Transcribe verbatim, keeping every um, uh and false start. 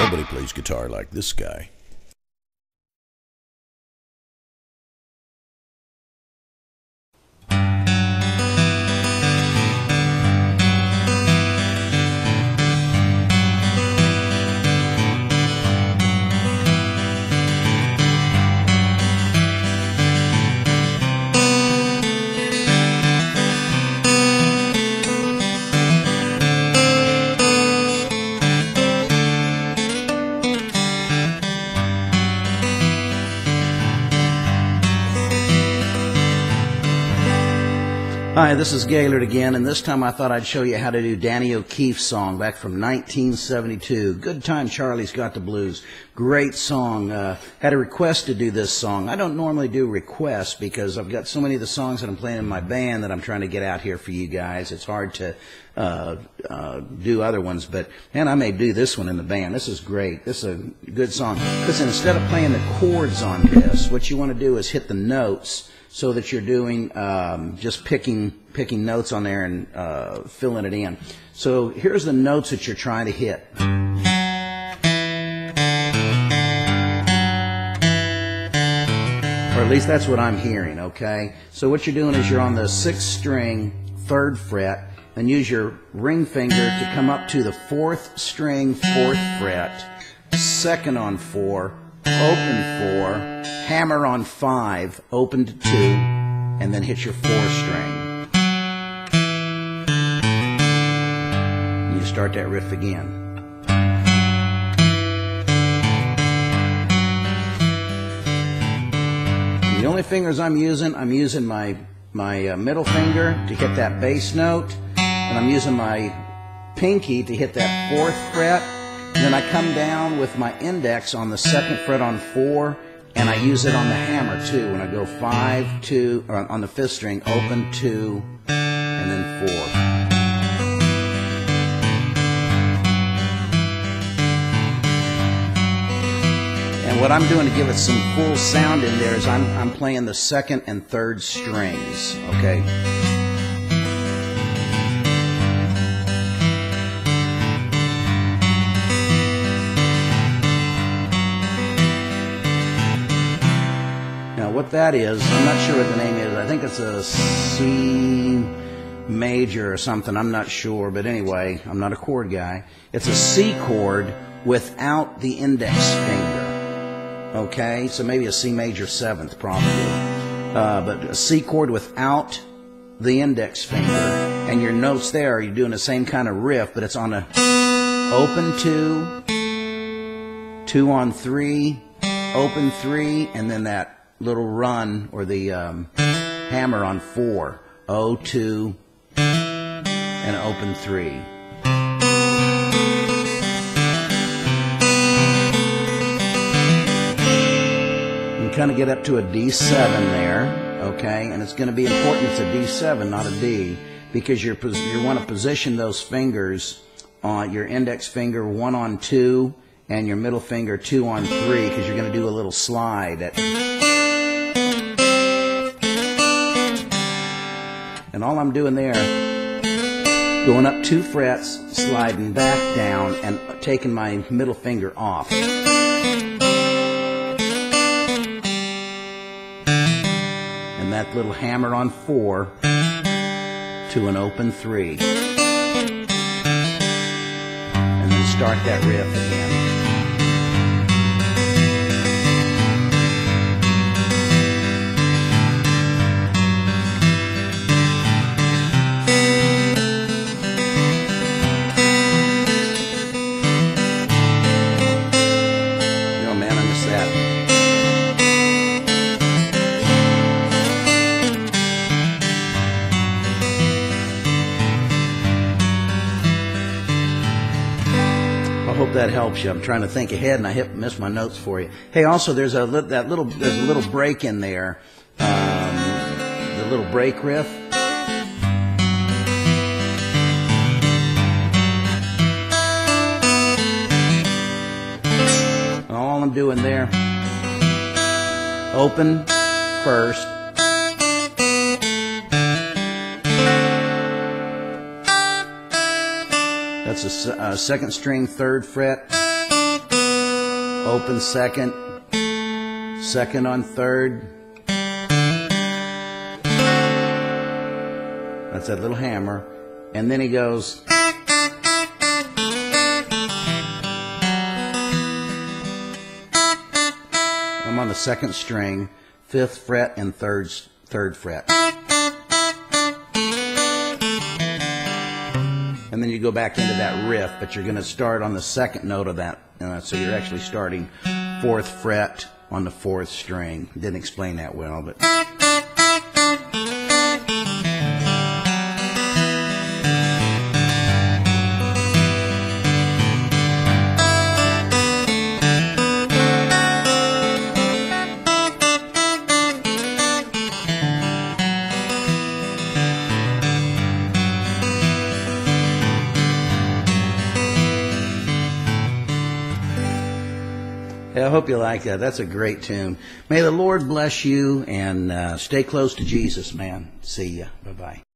Nobody plays guitar like this guy. Hi, this is Gaylord again, and this time I thought I'd show you how to do Danny O'Keefe's song back from nineteen seventy-two. Good Time Charlie's Got the Blues. Great song. Uh, had a request to do this song. I don't normally do requests because I've got so many of the songs that I'm playing in my band that I'm trying to get out here for you guys. It's hard to uh, uh, do other ones, but man, I may do this one in the band. This is great. This is a good song. Listen, instead of playing the chords on this, what you want to do is hit the notes, so that you're doing um, just picking picking notes on there and uh, filling it in. So here's the notes that you're trying to hit. Or at least that's what I'm hearing, okay? So what you're doing is you're on the sixth string, third fret, and use your ring finger to come up to the fourth string, fourth fret, second on four, open four, hammer on five, open to two, and then hit your four string. You start that riff again. The only fingers I'm using, I'm using my, my uh, middle finger to hit that bass note, and I'm using my pinky to hit that fourth fret. And then I come down with my index on the second fret on four, and I use it on the hammer too. When I go five, two, or on the fifth string, open, two, and then four. And what I'm doing to give it some full sound in there is I'm, I'm playing the second and third strings, okay? What that is, I'm not sure what the name is. I think it's a C major or something. I'm not sure, but anyway, I'm not a chord guy. It's a C chord without the index finger. Okay, so maybe a C major seventh probably, uh, but a C chord without the index finger, and your notes there, you're doing the same kind of riff, but it's on a open two, two on three, open three, and then that little run or the um, hammer on four, O, two, and open three. You kind of get up to a D seven there, okay? And it's going to be important it's a D seven, not a D, because you're, you want to position those fingers on your index finger one on two and your middle finger two on three, because you're going to do a little slide at. And all I'm doing there, going up two frets, sliding back down, and taking my middle finger off. And that little hammer on four to an open three. And then start that riff again. I hope that helps you. I'm trying to think ahead, and I hit, missed my notes for you. Hey, also, there's a li that little there's a little break in there, um, the little break riff. All I'm doing there, open first. That's a, a second string, third fret, open second, second on third. That's that little hammer. And then he goes. I'm on the second string, fifth fret and third, third fret. And then you go back into that riff, but you're going to start on the second note of that. Uh, so you're actually starting fourth fret on the fourth string. Didn't explain that well, but... I hope you like that. That's a great tune. May the Lord bless you, and uh, stay close to Jesus, man. See ya. Bye-bye.